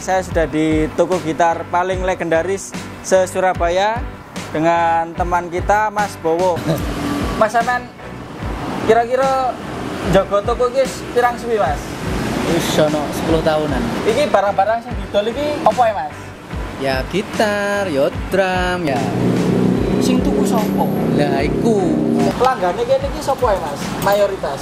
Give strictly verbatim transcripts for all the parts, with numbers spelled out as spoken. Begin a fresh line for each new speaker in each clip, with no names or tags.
saya sudah di toko gitar paling legendaris se-Surabaya dengan teman kita Mas Bowo. Mas sampean kira-kira jago toko iki pirang suwi, Mas?
Wis ono sepuluh tahunan.
Iki barang-barang sing didol iki apa ya, Mas?
Ya gitar, ya drum, ya.
Sing tuku sapa?
Lah iku.
Pelanggannya kene iki sapa ya, Mas? Mayoritas.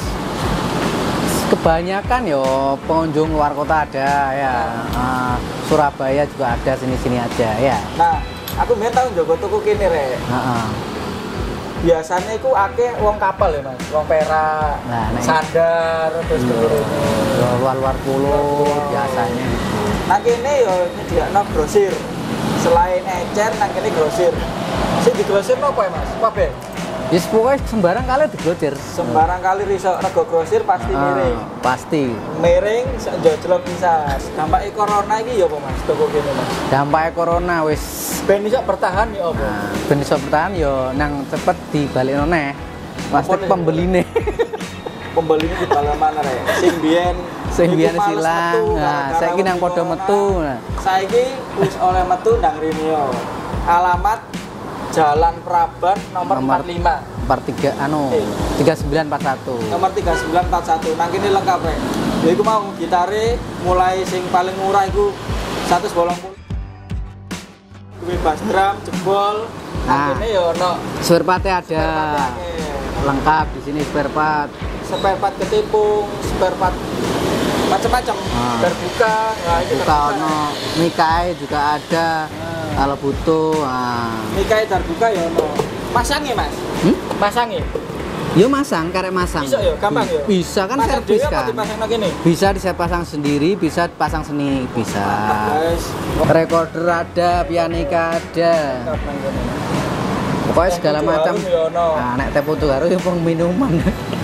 Kebanyakan yo pengunjung luar kota ada ya. Nah, Surabaya juga ada, sini-sini aja ya.
Nah, aku mbien tau njogo tuku kene rek.
Heeh.
Biasanya iku akeh wong kapal ya, Mas. Wong Perak,
nah,
Sadar, terus
iya. Luar-luar pulau biasanya.
Nah kene yo nyediakno grosir. Selain ecer, nang kene grosir. Sing digrosir apa ya, Mas? Kabeh.
Ya pokoknya sembarang kali digrosir.
Sembarang kali riso rego grosir pasti
Ah,
miring.
pasti.
Miring sak njojlok bisa. Dampake corona iki ya apa, Mas? Toko kene, Mas.
Dampaknya corona wis
Ben iso bertahan ya apa?
nah, ben iso bertahan yo nang cepet dibalikno neh. Pasti
Apa nih?
pembeline.
Pembelinya di bala mana rek? Sing biyen
Sing
iku
biyen
males
silang.
metu,
Nah,
gara-gara
saiki nang
wedi
padha
corona.
metu. Nah.
Saiki wis oleh metu ndang Rinio. Alamat Jalan Praban nomor,
Nomor
empat puluh lima.
empat tiga anu
Eh.
tiga sembilan empat satu.
Nomor tiga sembilan empat satu. Nang kene lengkap rek. Ya iku mau gitare mulai sing paling murah iku seratus bolong puluh. Duwe bass drum jebol. Nang
Nah.
kene ya ono
Spare part-nya ada.
spare part akeh.
Lengkap di sini spare part.
Spare part ketipung, spare part macam-macam.
Ah.
Terbuka. Nah, itu
Buka ono mikai juga ada. Kalau butuh, ah.
Mikai terbuka ya ono. Masangnya, Mas.
Hmm?
Masangnya.
Yo masang, karek masang.
Bisa ya, gampang ya.
Bisa kan
Pasang
servis
dhewe apa
kan.
dipasang nang kene?
Bisa bisa pasang sendiri, bisa pasang seni, bisa.
Guys.
Recorder ada, pianika ada.
Nang kene.
Pokoknya segala
Yang
macam.
Putu Harum ya ono.
Nah, nek teh putu harum ya peng minuman.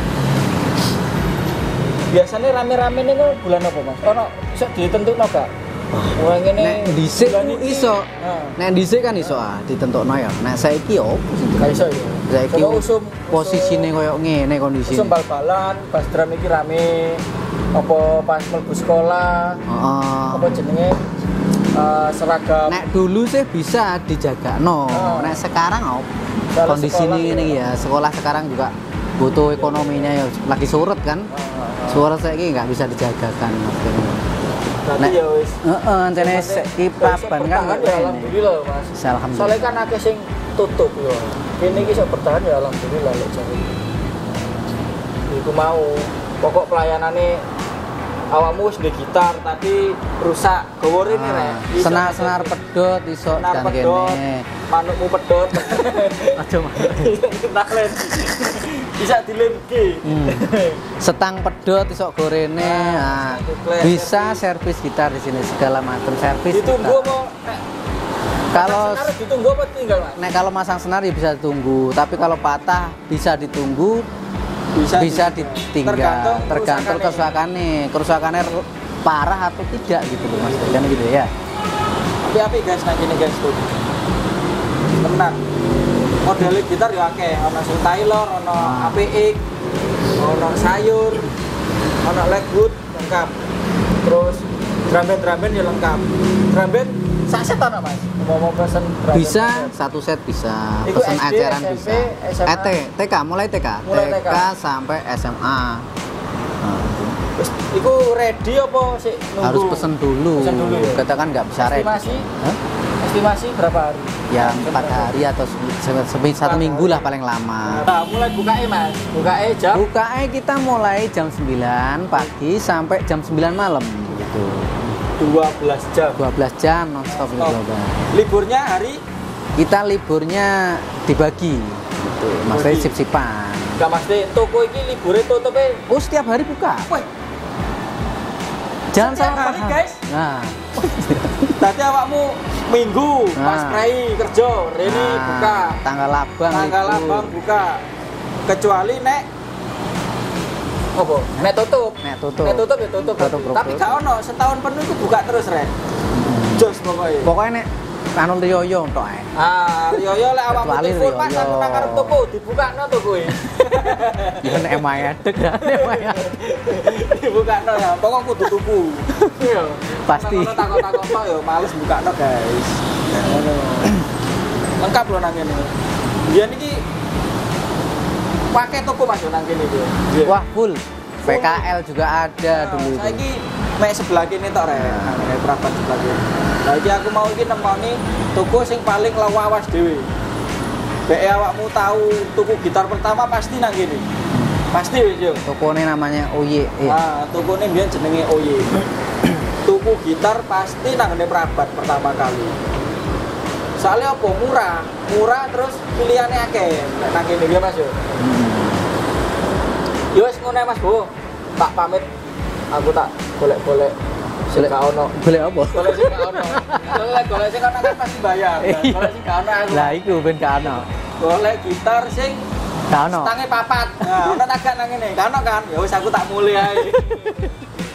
Biasanya rame-rame nih bulan apa, Mas? Ono iso ditentukno gak? Wah, ngene.
Nek dhisik
bulan
ku
iki.
iso.
Heeh.
Nek dhisik kan iso ah ditentokno ya. Nek saiki yo opo sing
Gak iso ya.
saiki
Pokok usum
posisine koyo ngene kondisine.
usum bal-balan, pas drum iki rame. Apa pas mlebu sekolah,
Heeh.
apa jenenge? Eh, seragam.
Nek dulu sih bisa dijagakno.
Oh.
Nek sekarang opo?
Soalnya
Kondisi
sekolah
ini
ya.
ya, sekolah sekarang juga butuh ekonominya ya lagi surut kan.
Heeh.
Surut saiki nggak bisa dijagakan maksudnya.
Berarti
Nek-
ya wis.
Heeh, antene saiki papan kan
bertahan
nggak
ya
kene.
alhamdulillah, Mas.
Bisa, alhamdulillah.
Soalnya kan akeh sing tutup yo. Kene iki iso bertahan ya alhamdulillah lek jare. Iku mau pokok pelayanane awakmu wis ndek gitar tapi rusak gowo rene rek. Iso
Senar-senar
ngene.
pedot iso
Senar
dan
pedot,
kene.
manukmu pedot.
Aja mah.
Kenalen. Bisa dilemke.
Hmm. Setang pedot iso gorene.
Nah,
Nah,
servis,
bisa
servis.
servis gitar di sini segala macam servis.
Ditunggu
kita.
apa nek
Kalau
senar ditunggu apa tinggal, Mas?
nek kalau masang senar ya bisa ditunggu, tapi kalau patah bisa ditunggu, bisa, ditinggal.
Tergantung
Tergantung kerusakannya, kerusakannya ru- parah atau tidak gitu loh Mas. Kan gitu ya.
Tapi apa guys nang kene guys tuh. Temenan. Model gitar ya akeh, ana sing Taylor, ana
Ah.
A P X, ana sayur, ana Legwood lengkap. Terus drum band drum band ya lengkap. Drum band sak set ana, Mas. Mau mau pesen drum band
Bisa
sak set.
satu set bisa,
Iku
pesen
S D,
eceran
S M P,
bisa.
S M A.
Eh, T, TK mulai TK,
Mulai T K.
sampai S M A. Nah,
Wis iku ready apa sih nunggu?
harus pesen dulu.
Pesen dulu ya.
Kita kan nggak bisa ready.
Estimasi?
Hah?
Estimasi berapa hari?
Ya empat hari atau se- se- se- satu minggu lah paling lama.
Nah, mulai bukae, Mas. Bukae jam
Bukae kita mulai jam sembilan pagi sampai jam sembilan malam gitu.
dua belas jam.
dua belas jam non stop
Oh.
gitu.
Liburnya hari
Kita liburnya dibagi gitu. Maksudnya
Dibagi.
sip-sipan.
enggak mesti toko iki libure tutupe.
Oh, setiap hari buka.
Wih,
Jangan
setiap
salah
hari,
paham.
guys.
Nah,
Tadi awakmu minggu pas
Nah.
prai kerja, rene
nah,
buka.
Tanggal abang
Tanggal
libur.
abang buka. Kecuali nek apa? Nek tutup.
Nek tutup.
Nek tutup ya tutup.
Tutup,
berarti. Tapi
tutup.
gak ono setahun penuh itu buka terus, Rek. Jos pokoknya.
Pokoknya nek anu riyo tok ae.
Ah, Riyoyo lek awakmu
Kecuali
telepon Mas
Riyoyo.
aku nang karep toko dibukakno to kowe.
Ya nek emang adek ya, nek emang adek.
Dibukakno ya, pokok kudu tuku. Iya.
Pasti.
Ngono takok-takok tok ya males bukakno, guys. Ngono. Lengkap lho nang kene. Biyen iki pakai toko Mas nang kene iki.
Wah, full. P K L juga ada dulu.
Saya ini mek sebelah kene tok rek, nang Prapat sebelah kene. Lah iki aku mau iki nemoni toko sing paling lawas dhewe. Bek awakmu tahu tuku gitar pertama pasti nang kene. Pasti wis yo.
Tokone namanya O Y. Eh.
Ah, tokone mbiyen jenenge O Y. Tuku gitar pasti nang ngene Prabat pertama kali. Soalnya apa? Murah. Murah terus pilihannya akeh. Nek nang kene ya Mas yo. Yo wis ngono Mas Bo. Tak pamit. Aku tak golek-golek sing gak ono.
Golek apa?
Golek sing gak ono. Golek golek sing ono kan pasti bayar. Golek sing gak ono aku.
Lah iku ben gak ono.
Golek gitar sing
Gak ono.
tange papat. Nah, ono tak gak nang ngene. Gak ono kan? Ya wis aku tak mulai ae.